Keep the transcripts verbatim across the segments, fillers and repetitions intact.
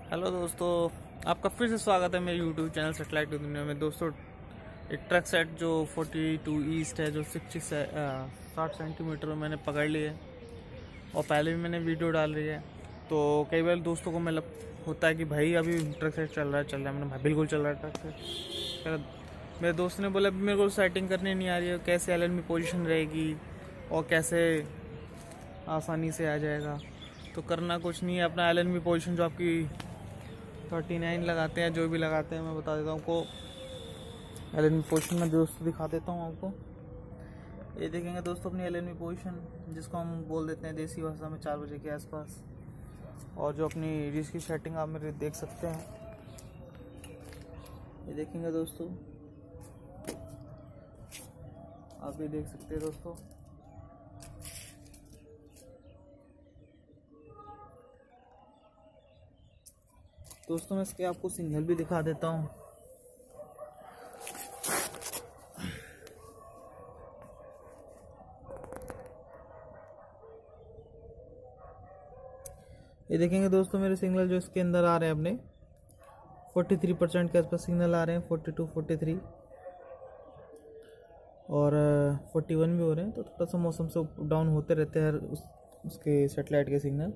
Hello दोस्तों, आपका फिर से स्वागत है मेरे यूट्यूब चैनल सेटेलाइट की दुनिया में। दोस्तों, एक ट्रक सेट जो बयालीस ईस्ट है, जो सिक्सटी से साठ सेंटीमीटर में मैंने पकड़ ली है और पहले भी मैंने वीडियो डाल रही है। तो कई बार दोस्तों को मतलब होता है कि भाई अभी ट्रक सेट चल रहा है चल रहा है मैंने भाई बिल्कुल चल रहा है ट्रक सेट। मेरे दोस्त ने बोला मेरे को सेटिंग करनी नहीं आ रही है, कैसे एल एन बी पोजिशन रहेगी और कैसे आसानी से आ जाएगा। तो करना कुछ नहीं है, अपना एल एन बी पोजिशन जो आपकी थर्टी नाइन लगाते हैं, जो भी लगाते हैं, मैं बता देता हूँ आपको। एल एन बी पोजिशन में दोस्तों दिखा देता हूँ आपको। ये देखेंगे दोस्तों अपनी एल एन बी पोजिशन, जिसको हम बोल देते हैं देसी भाषा में चार बजे के आसपास। और जो अपनी रिस की सेटिंग आप मेरे देख सकते हैं, ये देखेंगे दोस्तों, आप ये देख सकते हैं दोस्तों। दोस्तों मैं इसके आपको सिग्नल भी दिखा देता हूँ। ये देखेंगे दोस्तों मेरे सिग्नल जो इसके अंदर आ रहे हैं अपने तैंतालीस परसेंट के आसपास सिग्नल आ रहे हैं, बयालीस, तैंतालीस और इकतालीस भी हो रहे हैं। तो थोड़ा सा मौसम से डाउन होते रहते हैं उस, उसके सेटेलाइट के सिग्नल।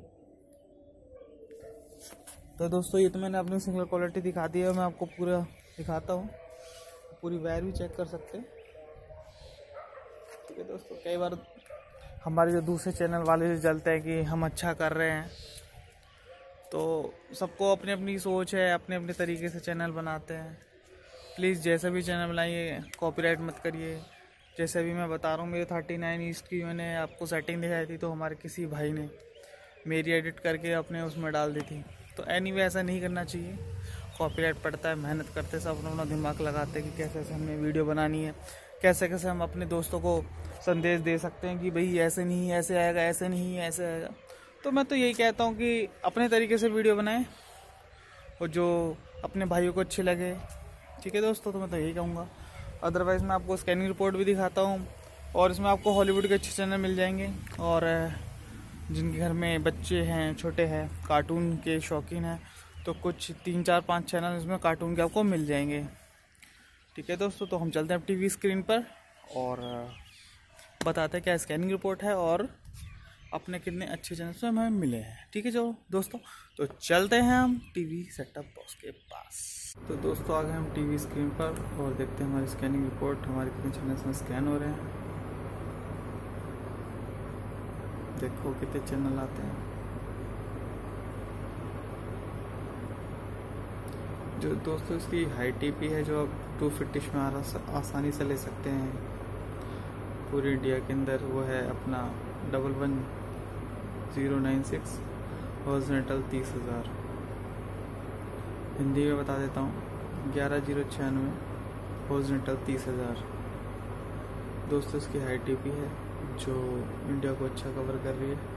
तो दोस्तों ये तो मैंने अपनी सिग्नल क्वालिटी दिखा दी है, मैं आपको पूरा दिखाता हूँ, पूरी वायर भी चेक कर सकते हैं। ठीक है दोस्तों, कई बार हमारे जो दूसरे चैनल वाले से जलते हैं कि हम अच्छा कर रहे हैं, तो सबको अपनी अपनी सोच है, अपने अपने तरीके से चैनल बनाते हैं। प्लीज़ जैसे भी चैनल बनाइए कॉपीराइट मत करिए। जैसे अभी मैं बता रहा हूँ, मेरे थर्टी नाइन ईस्ट की मैंने आपको सेटिंग दिखाई थी, तो हमारे किसी भाई ने मेरी एडिट करके अपने उसमें डाल दी थी। तो एनीवे ऐसा नहीं करना चाहिए, कॉपीराइट पड़ता है। मेहनत करते सब अपना अपना दिमाग लगाते हैं कि कैसे कैसे हमें वीडियो बनानी है, कैसे कैसे हम अपने दोस्तों को संदेश दे सकते हैं कि भाई ऐसे नहीं ऐसे आएगा, ऐसे नहीं ऐसे आएगा। तो मैं तो यही कहता हूँ कि अपने तरीके से वीडियो बनाएं और जो अपने भाइयों को अच्छे लगे। ठीक है दोस्तों, तो मैं तो यही कहूँगा। अदरवाइज़ मैं आपको स्कैनिंग रिपोर्ट भी दिखाता हूँ, और इसमें आपको हॉलीवुड के अच्छे चैनल मिल जाएंगे। और जिनके घर में बच्चे हैं, छोटे हैं, कार्टून के शौकीन हैं, तो कुछ तीन चार पाँच चैनल इसमें कार्टून के आपको मिल जाएंगे। ठीक है दोस्तों, तो हम चलते हैं टीवी स्क्रीन पर और बताते हैं क्या स्कैनिंग रिपोर्ट है और अपने कितने अच्छे चैनल से हमें मिले हैं। ठीक है जो दोस्तों, तो चलते हैं हम टीवी सेटअप बॉक्स के पास। तो दोस्तों आ गए हम टीवी स्क्रीन पर और देखते हैं हमारी स्कैनिंग रिपोर्ट, हमारे कितने चैनल्स में स्कैन हो रहे हैं। देखो कितने चैनल आते हैं। जो दोस्तों इसकी हाई टीपी है, जो आप टू फिफ्टी में आसानी से ले सकते हैं पूरी इंडिया के अंदर, वो है अपना double one zero nine six horizontal तीस हज़ार। हिंदी में बता देता हूँ, ग्यारह जीरो छियानवे हॉरिजॉन्टल तीस हज़ार। दोस्तों इसकी हाई टीपी है जो इंडिया को अच्छा कवर कर रही है।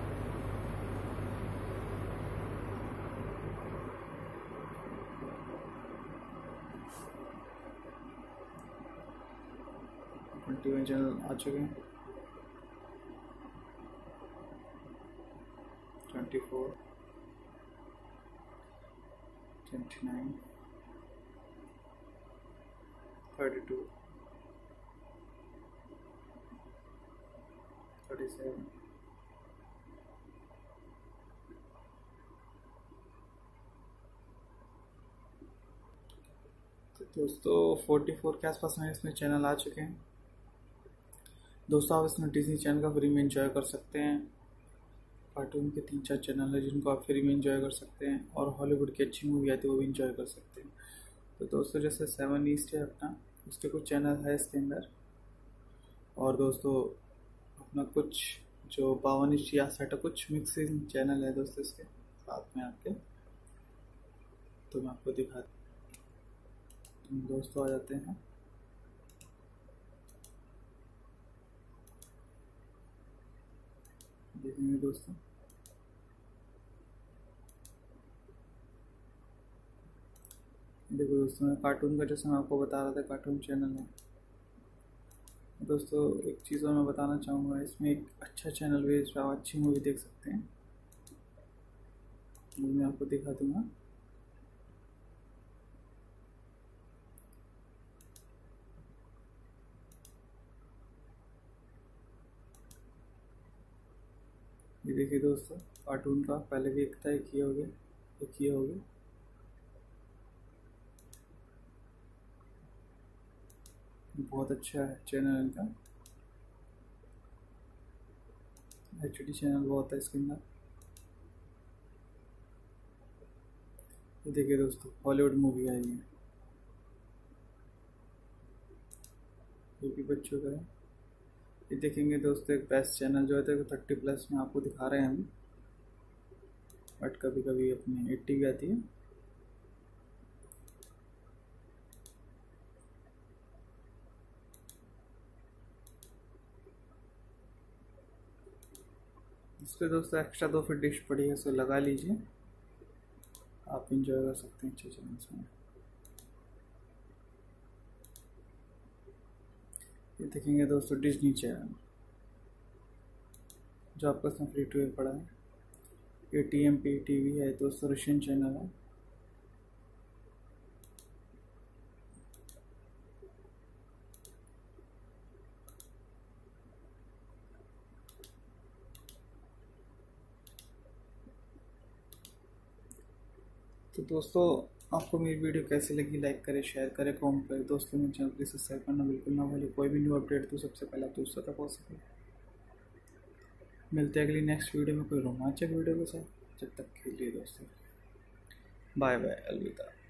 ट्वेंटी चैनल आ चुके हैं, twenty four, twenty nine, thirty two, thirty seven, तो दोस्तों फोर्टी फोर के आसपास में इसमें चैनल आ चुके हैं। दोस्तों आप इसमें डिज्नी चैनल का फ्री में एंजॉय कर सकते हैं। कार्टून के तीन चार चैनल है जिनको आप फ्री में एंजॉय कर सकते हैं, और हॉलीवुड की अच्छी मूवी आती है वो भी एंजॉय कर सकते हैं। तो दोस्तों जैसे सेवन ईस्ट है अपना, उसके कुछ चैनल है इसके अंदर। और दोस्तों अपना कुछ जो बावन ईस्ट या साठ कुछ मिक्सिंग चैनल है दोस्तों इसके साथ में आपके, तो मैं आपको दिखा दोस्तों आ जाते हैं। देखेंगे दोस्तों, देखो दोस्तों मैं कार्टून का जैसे मैं आपको बता रहा था कार्टून चैनल है। दोस्तों एक चीज़ और मैं बताना चाहूँगा, इसमें एक अच्छा चैनल भी है जिसमें आप अच्छी मूवी देख सकते हैं, मैं आपको दिखा दूँगा। ये देखिए दोस्तों, कार्टून का पहले भी एक था, एक ये हो गया, एक ये हो गया। बहुत अच्छा है चैनल इनका, एच डी चैनल बहुत है इसके अंदर। ये देखिए दोस्तों, हॉलीवुड मूवी आई है, ये भी बच्चों का है। ये देखेंगे दोस्तों, एक बेस्ट चैनल जो है तो थर्टी प्लस में आपको दिखा रहे हैं हम, बट कभी कभी अपनी एट्टी भी आती है। इस पर दोस्तों एक्स्ट्रा दो फिर डिश पड़ी है, सो लगा लीजिए, आप इंजॉय कर सकते हैं अच्छे चैनल्स में। ये देखेंगे दोस्तों डिज्नी चैनल, जो आपका इसमें फ्री टू एयर पड़ा है। ये T M P T V है दोस्तों, रशियन चैनल है। तो दोस्तों आपको मेरी वीडियो कैसी लगी, लाइक करें, शेयर करें, कमेंट करें। दोस्तों मेरे चैनल प्लीज सब्सक्राइब करना बिल्कुल ना भूलें। कोई भी न्यू अपडेट तो सबसे पहले आप दोस्तों तक पहुँच सके। मिलते हैं अगली नेक्स्ट वीडियो में कोई रोमांचक वीडियो के साथ। जब तक के लिए दोस्तों बाय बाय, अलविदा।